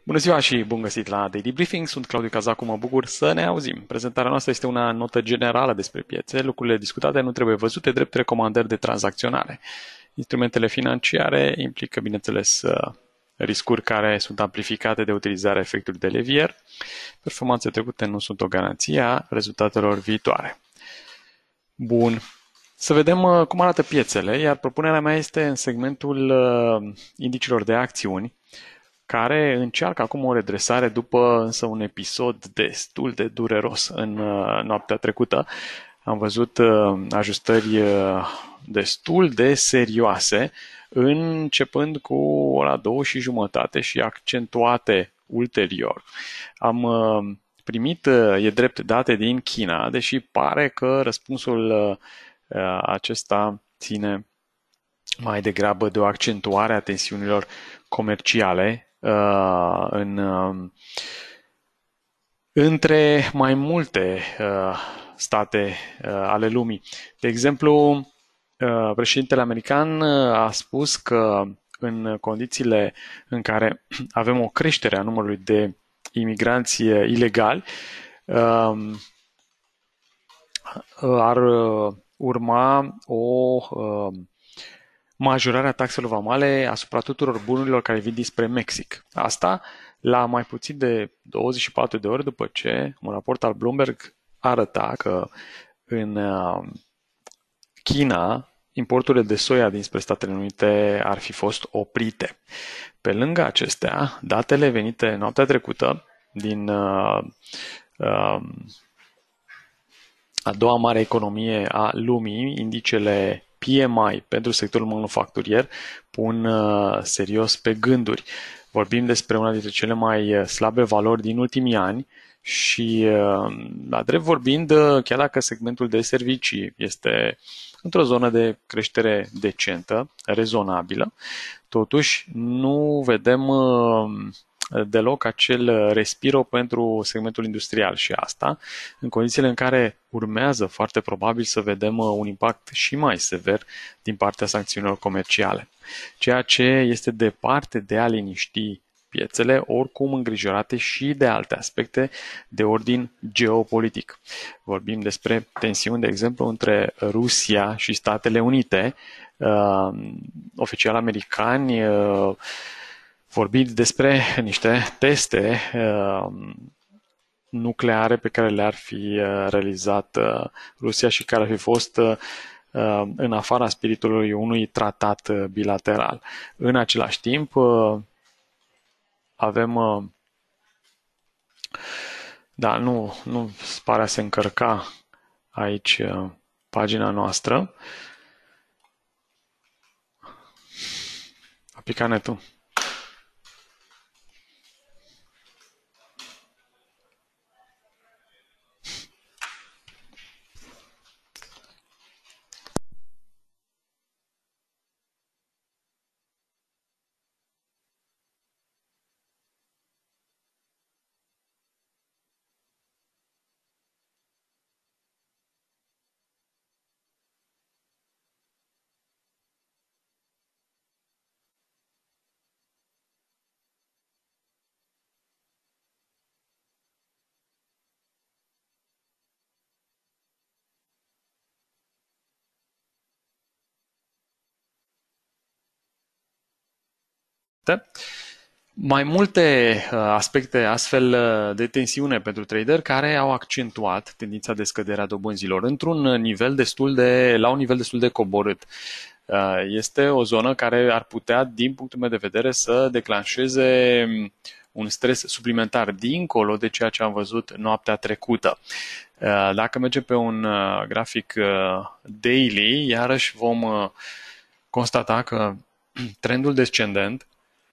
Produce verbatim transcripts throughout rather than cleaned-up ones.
Bună ziua și bun găsit la Daily Briefing. Sunt Claudiu Cazacu, mă bucur să ne auzim. Prezentarea noastră este una notă generală despre piețe. Lucrurile discutate nu trebuie văzute drept recomandări de tranzacționare. Instrumentele financiare implică, bineînțeles, riscuri care sunt amplificate de utilizarea efectului de levier. Performanțele trecute nu sunt o garanție a rezultatelor viitoare. Bun. Să vedem cum arată piețele, iar propunerea mea este în segmentul indicilor de acțiuni, care încearcă acum o redresare după însă un episod destul de dureros în noaptea trecută. Am văzut ajustări destul de serioase, începând cu ora două și jumătate și accentuate ulterior. Am primit, e drept, date din China, deși pare că răspunsul acesta ține mai degrabă de o accentuare a tensiunilor comerciale uh, în, uh, între mai multe uh, state uh, ale lumii. De exemplu, uh, președintele american a spus că în condițiile în care avem o creștere a numărului de imigranți ilegali, uh, ar urma o uh, majorarea taxelor vamale asupra tuturor bunurilor care vin dinspre Mexic. Asta la mai puțin de douăzeci și patru de ore după ce un raport al Bloomberg arăta că în China importurile de soia dinspre Statele Unite ar fi fost oprite. Pe lângă acestea, datele venite noaptea trecută din uh, uh, a doua mare economie a lumii, indicele P M I pentru sectorul manufacturier, pun uh, serios pe gânduri. Vorbim despre una dintre cele mai slabe valori din ultimii ani și, uh, la drept vorbind, uh, chiar dacă segmentul de servicii este într-o zonă de creștere decentă, rezonabilă, totuși nu vedem uh, deloc acel respiro pentru segmentul industrial și asta în condițiile în care urmează foarte probabil să vedem un impact și mai sever din partea sancțiunilor comerciale, ceea ce este departe de a liniști piețele, oricum îngrijorate și de alte aspecte de ordin geopolitic. Vorbim despre tensiuni, de exemplu, între Rusia și Statele Unite. Uh, oficiali americani uh, vorbind despre niște teste uh, nucleare pe care le-ar fi uh, realizat uh, Rusia și care ar fi fost uh, în afara spiritului unui tratat uh, bilateral. În același timp, uh, avem... Uh, da, nu, nu pare a se încărca aici uh, pagina noastră. A picat netul. Mai multe aspecte astfel de tensiune pentru trader care au accentuat tendința de scădere a dobânzilor într-un nivel destul de, la un nivel destul de coborât. Este o zonă care ar putea, din punctul meu de vedere, să declanșeze un stres suplimentar dincolo de ceea ce am văzut noaptea trecută. Dacă mergem pe un grafic daily, iarăși vom constata că trendul descendent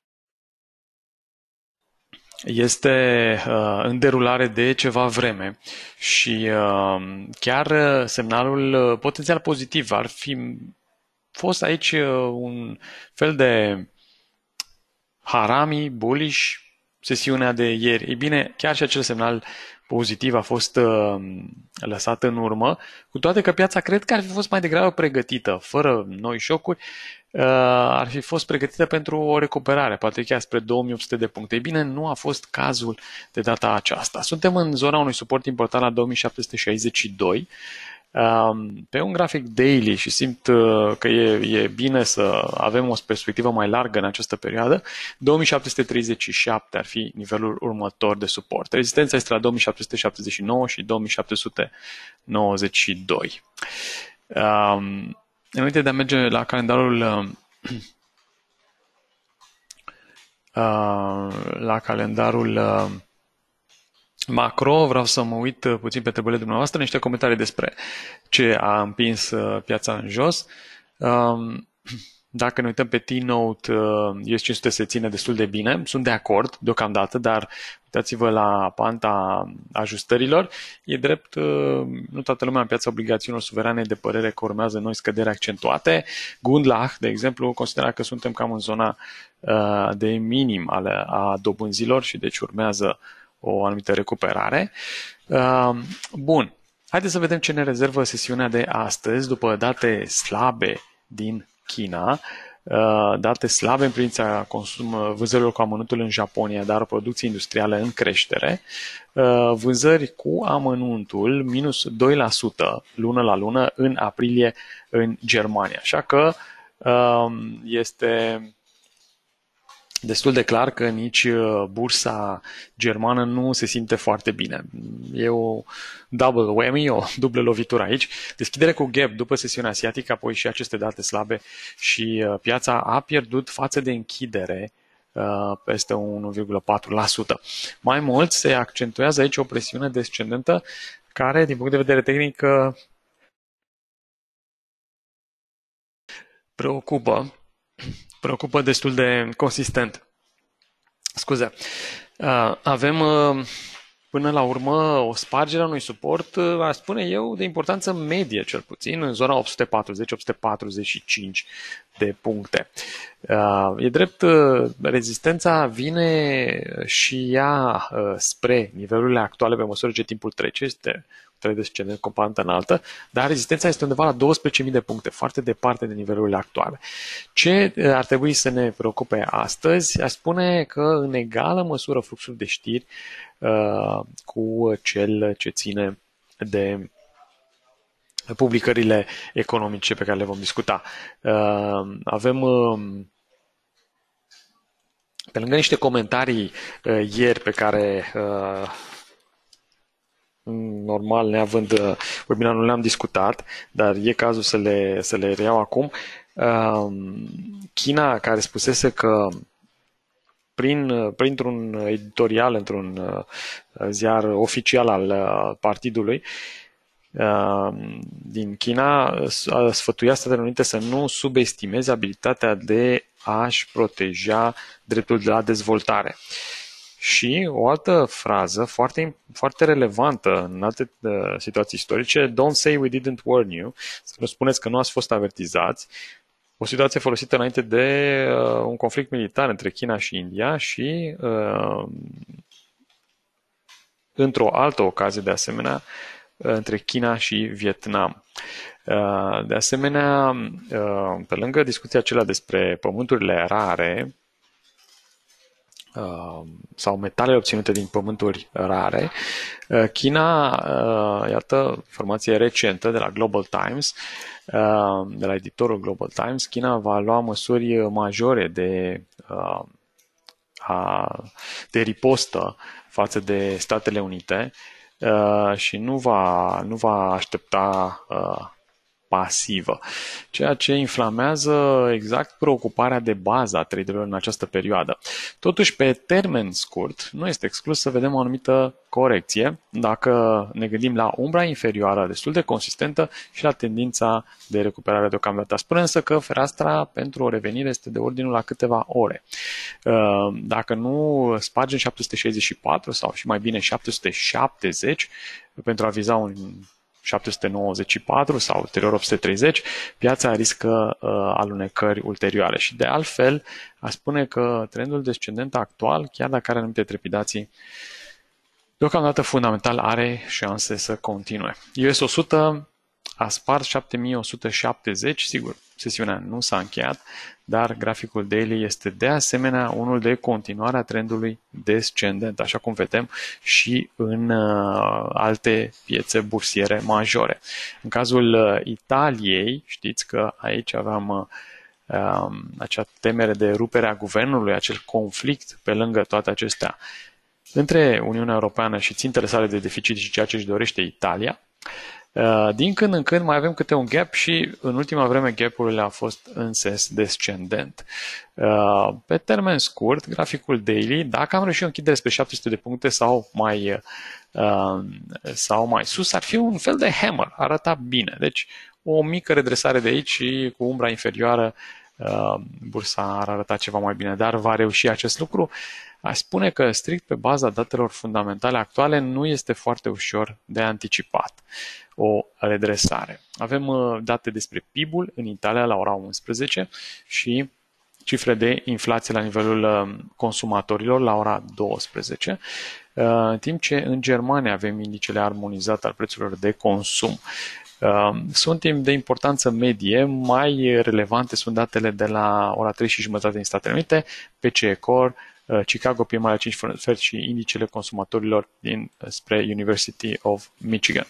este uh, în derulare de ceva vreme și uh, chiar semnalul uh, potențial pozitiv ar fi fost aici uh, un fel de harami, bullish, sesiunea de ieri. Ei bine, chiar și acel semnal pozitiv a fost uh, lăsat în urmă, cu toate că piața cred că ar fi fost mai degrabă pregătită, fără noi șocuri, uh, ar fi fost pregătită pentru o recuperare, poate chiar spre două mii opt sute de puncte. Ei bine, nu a fost cazul de data aceasta. Suntem în zona unui suport important la două mii șapte sute șaizeci și doi. Pe un grafic daily și simt că e, e bine să avem o perspectivă mai largă în această perioadă, două mii șapte sute treizeci și șapte ar fi nivelul următor de suport. Rezistența este la două mii șapte sute șaptezeci și nouă și două mii șapte sute nouăzeci și doi. Um, înainte de a merge la calendarul uh, la calendarul uh, macro, vreau să mă uit puțin pe treburile dumneavoastră, niște comentarii despre ce a împins piața în jos. Dacă ne uităm pe T-Note, U S cinci sute se ține destul de bine, sunt de acord deocamdată, dar uitați-vă la panta ajustărilor. E drept, nu toată lumea în piața obligațiunilor suverane de părere că urmează noi scăderi accentuate. Gundlach, de exemplu, considera că suntem cam în zona de minim ale a dobânzilor și deci urmează o anumită recuperare. Bun, haideți să vedem ce ne rezervă sesiunea de astăzi după date slabe din China, date slabe în privința consum, vânzărilor cu amănuntul în Japonia, dar o producție industrială în creștere, vânzări cu amănuntul minus doi la sută lună la lună în aprilie în Germania. Așa că este destul de clar că nici bursa germană nu se simte foarte bine. E o double whammy, o dublă lovitură aici. Deschidere cu gap după sesiunea asiatică, apoi și aceste date slabe și piața a pierdut față de închidere peste unu virgulă patru la sută. Mai mult, se accentuează aici o presiune descendentă care, din punct de vedere tehnic, preocupă preocupă destul de consistent. Scuze. Avem până la urmă o spargere a unui suport, aș spune eu, de importanță medie, cel puțin, în zona opt sute patruzeci - opt sute patruzeci și cinci de puncte. E drept, rezistența vine și ea spre nivelurile actuale pe măsură ce timpul trece, este descendent componentă înaltă, dar rezistența este undeva la douăsprezece mii de puncte, foarte departe de nivelurile actuale. Ce ar trebui să ne preocupe astăzi? Aș spune că în egală măsură fluxul de știri uh, cu cel ce ține de publicările economice pe care le vom discuta. Uh, avem uh, pe lângă niște comentarii uh, ieri pe care uh, normal, neavând webinarul, nu le-am discutat, dar e cazul să le, să le reiau acum. China, care spusese că prin, printr-un editorial, într-un ziar oficial al partidului din China, sfătuia Statele Unite să nu subestimeze abilitatea de a-și proteja dreptul de la dezvoltare. Și o altă frază foarte, foarte relevantă în alte uh, situații istorice, don't say we didn't warn you, să nu spuneți că nu ați fost avertizați, o situație folosită înainte de uh, un conflict militar între China și India și uh, într-o altă ocazie de asemenea între China și Vietnam. Uh, de asemenea, uh, pe lângă discuția acelea despre pământurile rare, sau metalele obținute din pământuri rare, China, iată, informație recentă de la Global Times, de la editorul Global Times, China va lua măsuri majore de, de ripostă față de Statele Unite și nu va, nu va aștepta pasivă, ceea ce inflamează exact preocuparea de bază a traderilor în această perioadă. Totuși, pe termen scurt, nu este exclus să vedem o anumită corecție dacă ne gândim la umbra inferioară destul de consistentă și la tendința de recuperare deocamdată. Spune însă că fereastra pentru o revenire este de ordinul la câteva ore. Dacă nu spargem șapte sute șaizeci și patru sau și mai bine șapte sute șaptezeci pentru a viza un șapte sute nouăzeci și patru sau ulterior opt sute treizeci, piața riscă uh, alunecări ulterioare. Și de altfel, aș spune că trendul descendent actual, chiar dacă are anumite trepidații, deocamdată fundamental are șanse să continue. U S o sută a spart șapte mii o sută șaptezeci, sigur, sesiunea nu s-a încheiat, dar graficul daily este de asemenea unul de continuare a trendului descendent, așa cum vedem și în uh, alte piețe bursiere majore. În cazul uh, Italiei, știți că aici aveam uh, um, acea temere de rupere a guvernului, acel conflict pe lângă toate acestea între Uniunea Europeană și țintele sale de deficit și ceea ce își dorește Italia. Din când în când mai avem câte un gap și în ultima vreme gap-urile au fost în sens descendent. Pe termen scurt, graficul daily, dacă am reușit o închidere spre șapte sute de puncte sau mai, sau mai sus, ar fi un fel de hammer, arăta bine. Deci o mică redresare de aici și cu umbra inferioară bursa ar arăta ceva mai bine, dar va reuși acest lucru. Aș spune că strict pe baza datelor fundamentale actuale nu este foarte ușor de anticipat o redresare. Avem date despre P I B-ul în Italia la ora unsprezece și cifre de inflație la nivelul consumatorilor la ora douăsprezece, în timp ce în Germania avem indicele armonizat al prețurilor de consum. Sunt timp de importanță medie, mai relevante sunt datele de la ora trei și jumătate din Statele Unite, P C E Core, Chicago P M I la cinci sferturi și indicele consumatorilor din spre University of Michigan.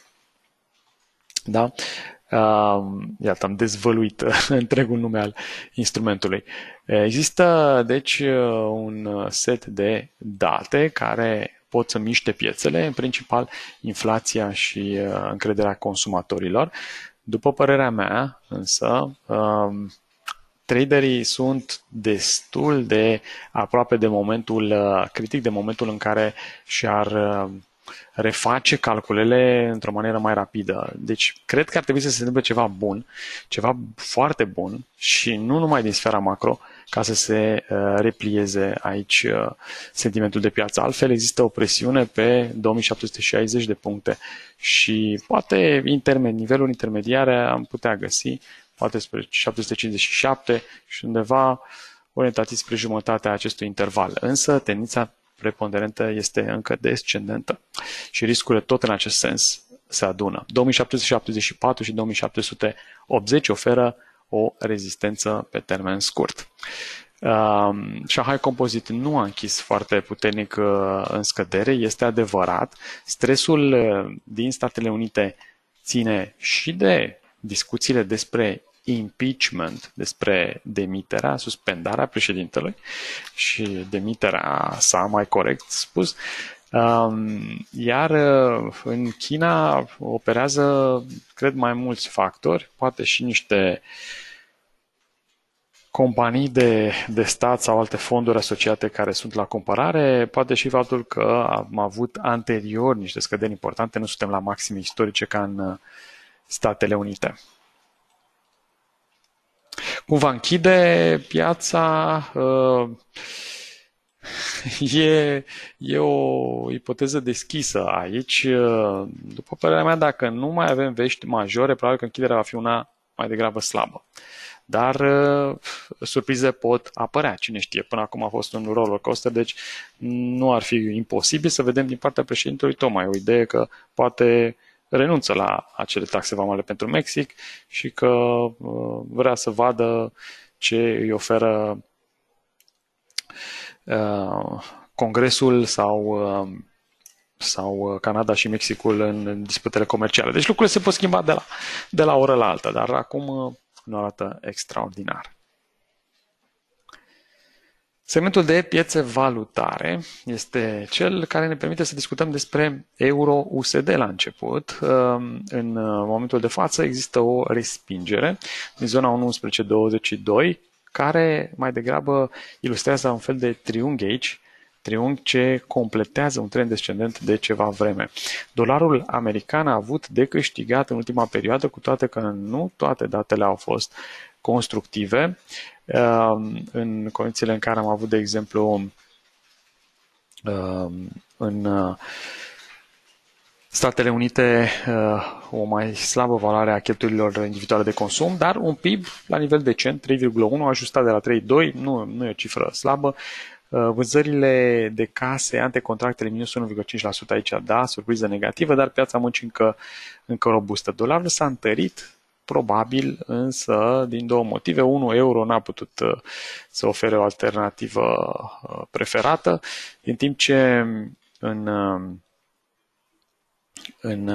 Da? Uh, iată, am dezvăluit întregul nume al instrumentului. Există, deci, un set de date care pot să miște piețele, în principal inflația și uh, încrederea consumatorilor. După părerea mea, însă, uh, traderii sunt destul de aproape de momentul uh, critic, de momentul în care și-ar uh, reface calculele într-o manieră mai rapidă. Deci, cred că ar trebui să se întâmple ceva bun, ceva foarte bun și nu numai din sfera macro, ca să se uh, replieze aici uh, sentimentul de piață. Altfel, există o presiune pe două mii șapte sute șaizeci de puncte și poate intermed, nivelul intermediare am putea găsi, poate spre șapte sute cincizeci și șapte și undeva orientativ spre jumătatea acestui interval. Însă, tendința preponderentă este încă descendentă și riscurile tot în acest sens se adună. două mii șapte sute șaptezeci și patru și două mii șapte sute optzeci oferă o rezistență pe termen scurt. Uh, Shanghai Composite nu a închis foarte puternic uh, în scădere, este adevărat. Stresul uh, din Statele Unite ține și de discuțiile despre impeachment, despre demiterea, suspendarea președintelui și demiterea sa, mai corect spus. Iar în China operează, cred, mai mulți factori, poate și niște companii de, de stat sau alte fonduri asociate care sunt la comparare, poate și faptul că am avut anterior niște scăderi importante, nu suntem la maxime istorice ca în Statele Unite. Cum va închide piața? E, e o ipoteză deschisă aici. După părerea mea, dacă nu mai avem vești majore, probabil că închiderea va fi una mai degrabă slabă. Dar surprize pot apărea, cine știe. Până acum a fost un roller coaster, deci nu ar fi imposibil să vedem din partea președintelui tocmai o idee că poate renunță la acele taxe vamale pentru Mexic și că uh, vrea să vadă ce îi oferă uh, Congresul sau, uh, sau Canada și Mexicul în disputele comerciale. Deci lucrurile se pot schimba de la, de la o oră la alta, dar acum uh, nu arată extraordinar. Segmentul de piețe valutare este cel care ne permite să discutăm despre euro-U S D la început. În momentul de față există o respingere din zona unu virgulă unsprezece douăzeci și doi, care mai degrabă ilustrează un fel de triunghi aici, triunghi ce completează un trend descendent de ceva vreme. Dolarul american a avut de câștigat în ultima perioadă, cu toate că nu toate datele au fost constructive. În condițiile în care am avut, de exemplu, în Statele Unite o mai slabă valoare a cheltuielilor individuale de consum, dar un P I B la nivel decent, trei virgulă unu, ajustat de la trei virgulă doi, nu, nu e o cifră slabă, Vânzările de case, antecontractele minus unu virgulă cinci la sută aici, da, surpriză negativă, dar piața muncii încă, încă robustă. Dolarul s-a întărit, probabil, însă, din două motive. Unu, euro n-a putut să ofere o alternativă preferată, în timp ce în, în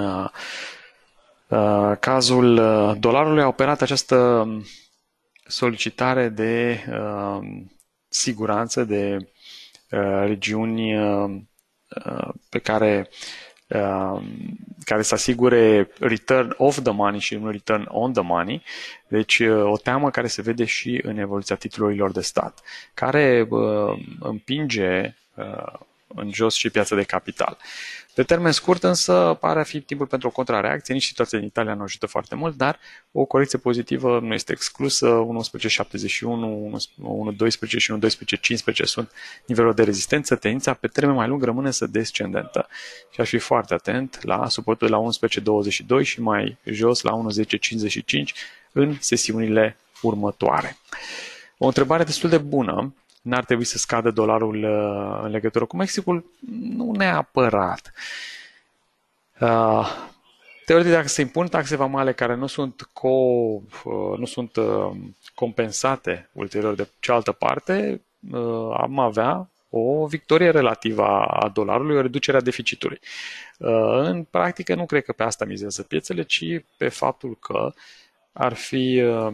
cazul dolarului a operat această solicitare de siguranță, de regiuni pe care care să asigure return of the money și nu return on the money, deci o teamă care se vede și în evoluția titlurilor de stat, care împinge în jos și piața de capital. Pe termen scurt însă pare a fi timpul pentru o contrareacție, nici situația din Italia nu ajută foarte mult, dar o corecție pozitivă nu este exclusă, unu virgulă unsprezece șaptezeci și unu, unu virgulă doisprezece și unu virgulă doisprezece cincisprezece sunt nivelul de rezistență, tendința pe termen mai lung rămâne să descendentă și aș fi foarte atent la suportul de la unsprezece douăzeci și doi și mai jos la unu virgulă zece cincizeci și cinci în sesiunile următoare. O întrebare destul de bună. N-ar trebui să scadă dolarul uh, în legătură cu Mexicul? Nu neapărat. Uh, teoretic, dacă se impun taxe vamale care nu sunt, co, uh, nu sunt uh, compensate ulterior de cealaltă parte, uh, am avea o victorie relativă a dolarului, o reducere a deficitului. Uh, în practică, nu cred că pe asta mizează piețele, ci pe faptul că ar fi... Uh,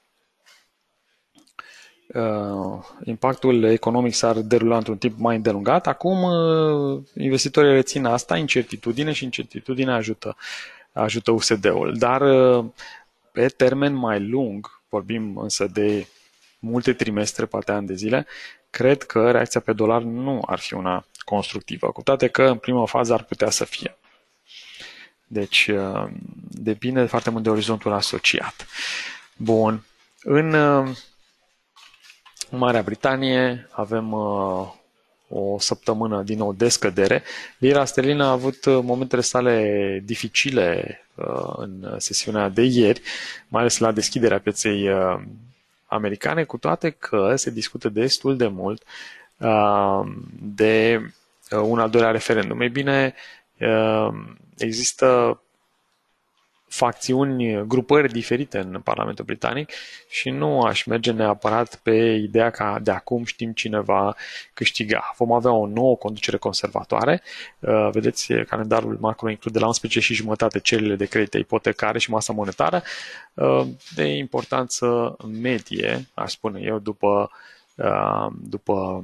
Uh, impactul economic s-ar derula într-un timp mai îndelungat. Acum uh, investitorii rețin asta, incertitudine, și incertitudine ajută, ajută U S D-ul. Dar uh, pe termen mai lung, vorbim însă de multe trimestre, poate ani de zile, cred că reacția pe dolar nu ar fi una constructivă, cu toate că în prima fază ar putea să fie. Deci uh, depinde foarte mult de orizontul asociat. Bun. În uh, În Marea Britanie avem uh, o săptămână din nou de scădere. Lira sterlină a avut momentele sale dificile uh, în sesiunea de ieri, mai ales la deschiderea pieței uh, americane, cu toate că se discută destul de mult uh, de uh, un al doilea referendum. Ei bine, uh, există facțiuni, grupări diferite în Parlamentul Britanic și nu aș merge neapărat pe ideea că de acum știm cine va câștiga. Vom avea o nouă conducere conservatoare. Vedeți, calendarul macro include la unsprezece și jumătate cererile de credite ipotecare și masa monetară de importanță medie, aș spune eu, după, după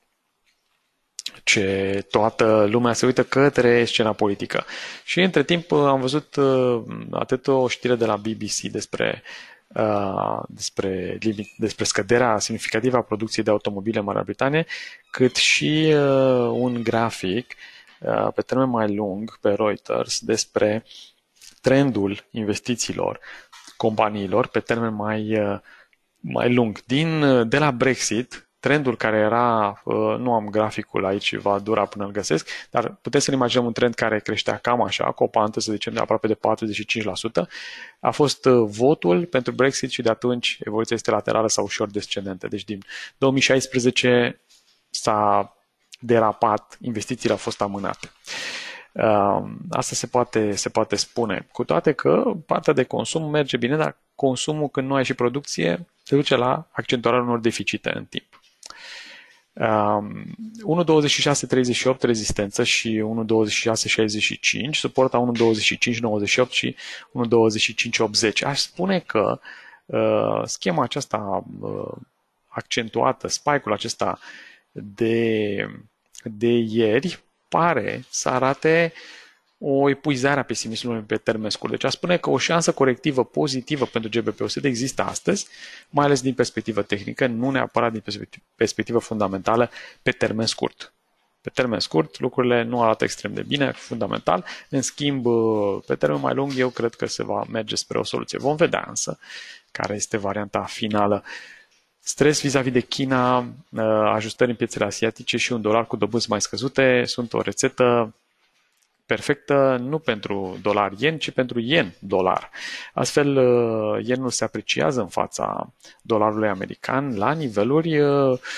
ce toată lumea se uită către scena politică. Și între timp am văzut atât o știre de la B B C despre, uh, despre, despre scăderea semnificativă a producției de automobile în Marea Britanie, cât și uh, un grafic uh, pe termen mai lung pe Reuters despre trendul investițiilor companiilor pe termen mai, uh, mai lung. Din, de la Brexit, trendul care era, nu am graficul aici, va dura până îl găsesc, dar putem să ne imaginăm un trend care creștea cam așa, cu o pantă, să zicem, de aproape de patruzeci și cinci la sută. A fost votul pentru Brexit și de atunci evoluția este laterală sau ușor descendentă. Deci din două mii șaisprezece s-a derapat, investițiile au fost amânate. Asta se poate, se poate spune. Cu toate că partea de consum merge bine, dar consumul, când nu ai și producție, se duce la accentuarea unor deficite în timp. Um, unu virgulă douăzeci și șase treizeci și opt rezistență și unu virgulă douăzeci și șase șaizeci și cinci, suporta unu virgulă douăzeci și cinci nouăzeci și opt și unu virgulă douăzeci și cinci optzeci. Aș spune că uh, schema aceasta uh, accentuată, spike-ul acesta de, de ieri, pare să arate o epuizare a pesimismului pe termen scurt. Deci a spune că o șansă corectivă pozitivă pentru G B P U S D există astăzi, mai ales din perspectivă tehnică, nu neapărat din perspectivă fundamentală pe termen scurt. Pe termen scurt, lucrurile nu arată extrem de bine, fundamental. În schimb, pe termen mai lung, eu cred că se va merge spre o soluție. Vom vedea însă care este varianta finală. Stres vis-a-vis de China, ajustări în piețele asiatice și un dolar cu dobânzi mai scăzute sunt o rețetă perfectă nu pentru dolar-yen, ci pentru yen-dolar. Astfel, yenul se apreciază în fața dolarului american la niveluri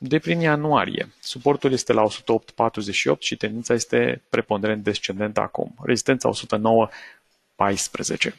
de prin ianuarie. Suportul este la o sută opt virgulă patruzeci și opt și tendința este preponderent descendentă acum. Rezistența o sută nouă virgulă paisprezece.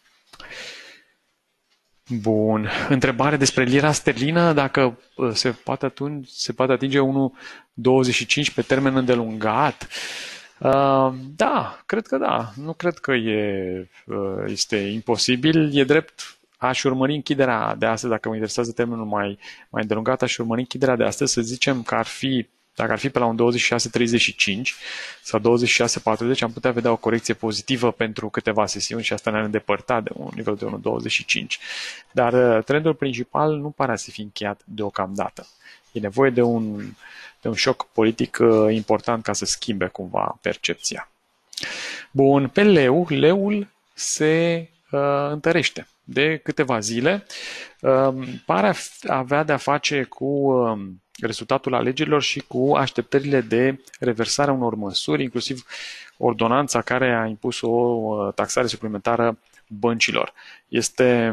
Bun. Întrebare despre lira sterlină, dacă se poate, atunci, se poate atinge unu virgulă douăzeci și cinci pe termen îndelungat. Uh, da, cred că da. Nu cred că e, uh, este imposibil. E drept, aș urmări închiderea de astăzi, dacă mă interesează termenul mai, mai îndelungat, aș urmări închiderea de astăzi, să zicem că ar fi, dacă ar fi pe la un douăzeci și șase virgulă treizeci și cinci sau douăzeci și șase virgulă patruzeci, am putea vedea o corecție pozitivă pentru câteva sesiuni și asta ne-ar îndepărta de un nivel de unu virgulă douăzeci și cinci. Dar trendul principal nu pare să fie încheiat deocamdată. E nevoie de un, de un șoc politic important ca să schimbe cumva percepția. Bun, pe leu, leul se uh, întărește de câteva zile. Uh, pare avea de-a face cu uh, rezultatul alegerilor și cu așteptările de reversarea unor măsuri, inclusiv ordonanța care a impus o uh, taxare suplimentară băncilor. Este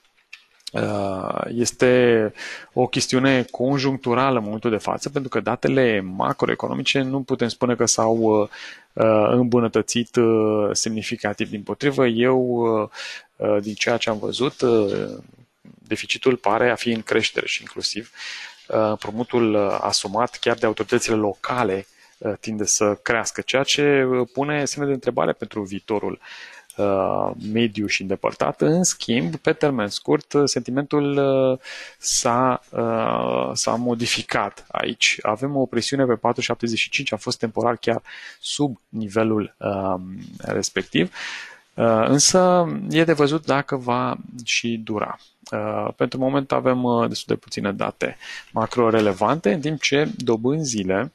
Este o chestiune conjuncturală în momentul de față, pentru că datele macroeconomice nu putem spune că s-au îmbunătățit semnificativ. Dimpotrivă, eu, din ceea ce am văzut, deficitul pare a fi în creștere și inclusiv împrumutul asumat chiar de autoritățile locale tinde să crească, ceea ce pune semne de întrebare pentru viitorul mediu și îndepărtat. În schimb, pe termen scurt, sentimentul s-a, s-a modificat aici. Avem o presiune pe patru virgulă șaptezeci și cinci, a fost temporar chiar sub nivelul respectiv, însă e de văzut dacă va și dura. Pentru moment avem destul de puține date macro-relevante, în timp ce dobânzile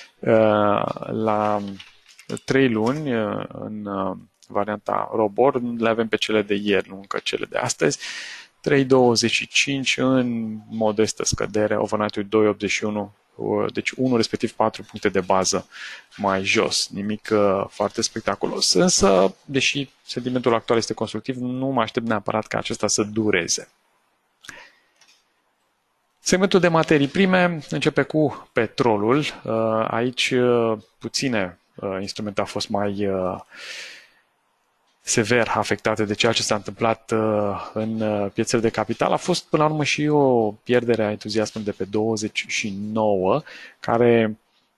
la trei luni în varianta ROBOR, le avem pe cele de ieri, nu încă cele de astăzi. trei virgulă douăzeci și cinci în modestă scădere, overnight-ul doi virgulă optzeci și unu, deci unu respectiv patru puncte de bază mai jos. Nimic uh, foarte spectaculos. Însă, deși sentimentul actual este constructiv, nu mă aștept neapărat ca acesta să dureze. Segmentul de materii prime începe cu petrolul. Uh, aici uh, puține uh, instrumente au fost mai uh, sever afectate de ceea ce s-a întâmplat uh, în uh, piețele de capital. A fost până la urmă și o pierdere a entuziasmului de pe douăzeci și nouă, care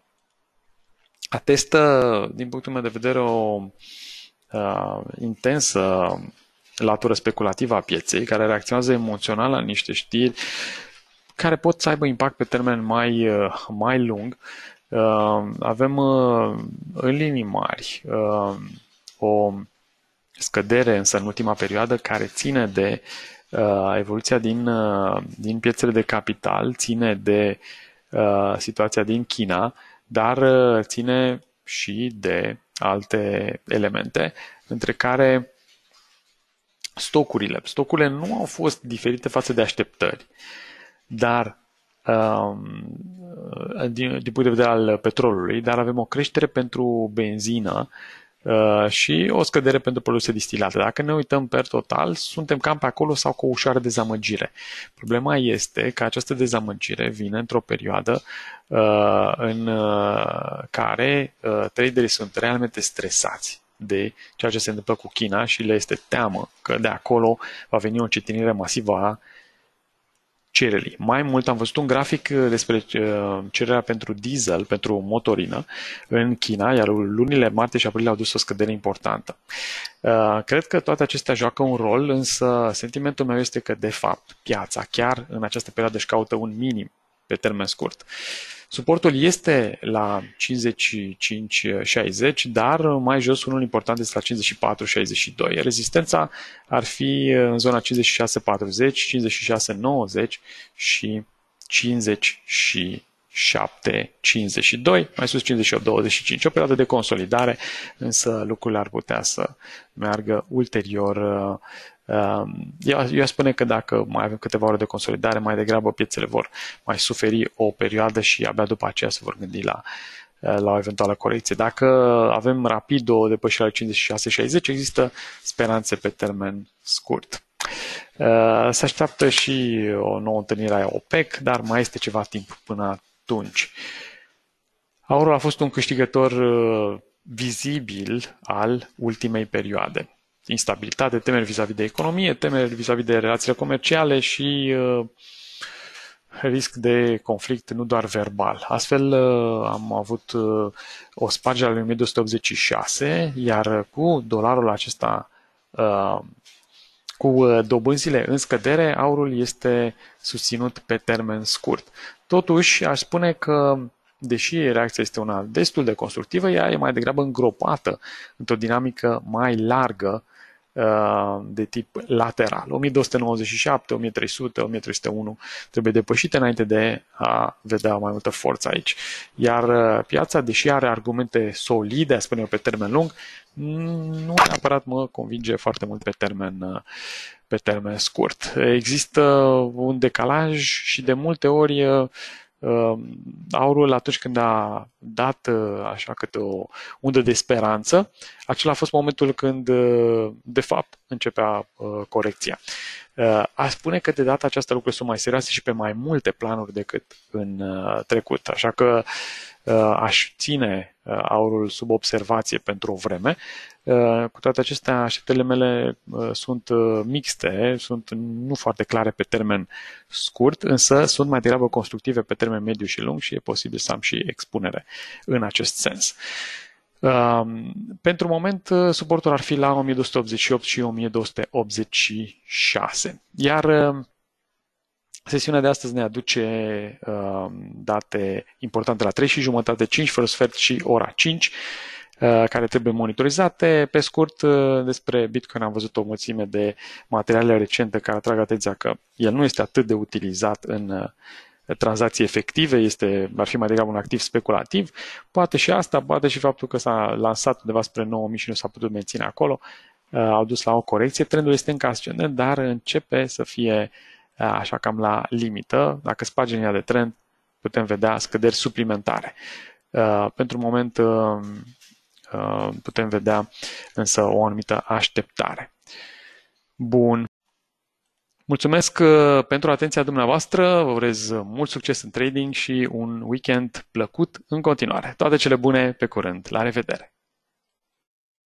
atestă, din punctul meu de vedere, o uh, intensă latură speculativă a pieței, care reacționează emoțional la niște știri care pot să aibă impact pe termen mai, uh, mai lung. Uh, avem uh, în linii mari uh, o scădere însă în ultima perioadă care ține de uh, evoluția din, uh, din piețele de capital, ține de uh, situația din China, dar uh, ține și de alte elemente, între care stocurile. Stocurile nu au fost diferite față de așteptări, dar um, din, din punct de vedere al petrolului, dar avem o creștere pentru benzină Uh, și o scădere pentru produse distilate. Dacă ne uităm per total, suntem cam pe acolo sau cu o ușoară dezamăgire. Problema este că această dezamăgire vine într-o perioadă uh, în uh, care uh, traderii sunt realmente stresați de ceea ce se întâmplă cu China și le este teamă că de acolo va veni o încetinire masivă a cererii. Mai mult, am văzut un grafic despre cererea pentru diesel, pentru motorină în China, iar lunile martie și aprilie au dus o scădere importantă. Cred că toate acestea joacă un rol, însă sentimentul meu este că, de fapt, piața chiar în această perioadă își caută un minim pe termen scurt. Suportul este la cincizeci și cinci șaizeci, dar mai jos unul important este la cincizeci și patru șaizeci și doi. Rezistența ar fi în zona cincizeci și șase patruzeci, cincizeci și șase nouăzeci și cincizeci și șapte cincizeci și doi, mai sus cincizeci și opt douăzeci și cinci. O perioadă de consolidare, însă lucrurile ar putea să meargă ulterior. Eu, eu spune că dacă mai avem câteva ore de consolidare, mai degrabă piețele vor mai suferi o perioadă și abia după aceea se vor gândi la, la o eventuală corecție. Dacă avem rapid o depășire la cincizeci și șase șaizeci, există speranțe pe termen scurt. Se așteaptă și o nouă întâlnire a OPEC, dar mai este ceva timp până atunci. Aurul a fost un câștigător vizibil al ultimei perioade. Instabilitate, temeri vis-a-vis de economie, temeri vis-a-vis de relațiile comerciale și uh, risc de conflict nu doar verbal. Astfel uh, am avut uh, o spargere a lui o mie două sute optzeci și șase, iar cu dolarul acesta, uh, cu dobânzile în scădere, aurul este susținut pe termen scurt. Totuși, aș spune că deși reacția este una destul de constructivă, ea e mai degrabă îngropată într-o dinamică mai largă de tip lateral. o mie două sute nouăzeci și șapte, o mie trei sute, o mie trei sute unu trebuie depășite înainte de a vedea mai multă forță aici. Iar piața, deși are argumente solide, spune eu, pe termen lung, nu neapărat mă convinge foarte mult pe termen, pe termen scurt. Există un decalaj și de multe ori aurul, atunci când a dat așa câte o undă de speranță, acela a fost momentul când, de fapt, începea corecția. Aș spune că de data aceasta lucrurile sunt mai serioase și pe mai multe planuri decât în trecut. Așa că aș ține aurul sub observație pentru o vreme. Cu toate acestea, așteptările mele sunt mixte, sunt nu foarte clare pe termen scurt, însă sunt mai degrabă constructive pe termen mediu și lung și e posibil să am și expunere în acest sens. Pentru moment, suportul ar fi la o mie două sute optzeci și opt și o mie două sute optzeci și șase. Iar sesiunea de astăzi ne aduce uh, date importante la trei și jumătate, cinci fără sfert și ora cinci, uh, care trebuie monitorizate. Pe scurt, uh, despre Bitcoin am văzut o mulțime de materiale recente care atrag atenția că el nu este atât de utilizat în uh, tranzacții efective, este, ar fi mai degrabă un activ speculativ. Poate și asta, poate și faptul că s-a lansat undeva spre nouă mii și nu s-a putut menține acolo, uh, au dus la o corecție. Trendul este încă ascendent, dar începe să fie așa cam la limită. Dacă spargem linia de trend, putem vedea scăderi suplimentare. Pentru moment putem vedea însă o anumită așteptare. Bun. Mulțumesc pentru atenția dumneavoastră, vă urez mult succes în trading și un weekend plăcut în continuare. Toate cele bune, pe curând. La revedere!